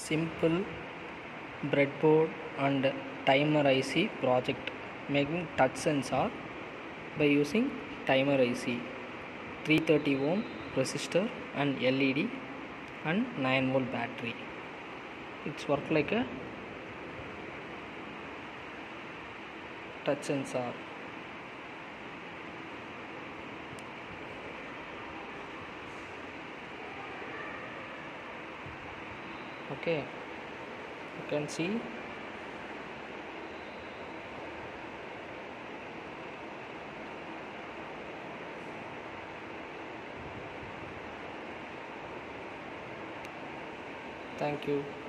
simple breadboard and timer IC project making touch sensor by using timer IC, 330 ohm resistor and LED and 9 volt battery. It's work like a touch sensor. Okay, you can see thank you.